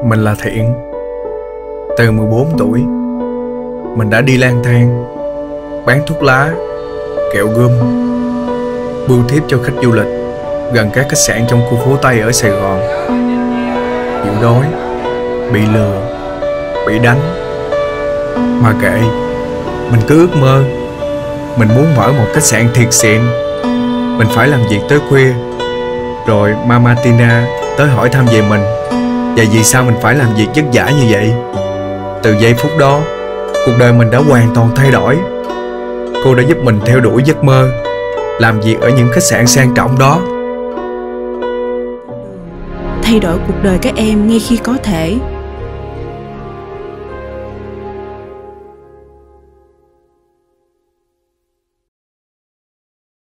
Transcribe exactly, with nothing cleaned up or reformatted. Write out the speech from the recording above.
Mình là Thiện. Từ mười bốn tuổi, mình đã đi lang thang, bán thuốc lá, kẹo gum, bưu thiếp cho khách du lịch gần các khách sạn trong khu phố Tây ở Sài Gòn. Chịu đói, bị lừa, bị đánh. Mà kệ, mình cứ ước mơ. Mình muốn mở một khách sạn thiệt xịn. Mình phải làm việc tới khuya. Rồi Mama Tina tới hỏi thăm về mình, và vì sao mình phải làm việc vất vả như vậy. Từ giây phút đó, cuộc đời mình đã hoàn toàn thay đổi. Cô đã giúp mình theo đuổi giấc mơ, làm việc ở những khách sạn sang trọng đó. Thay đổi cuộc đời các em ngay khi có thể.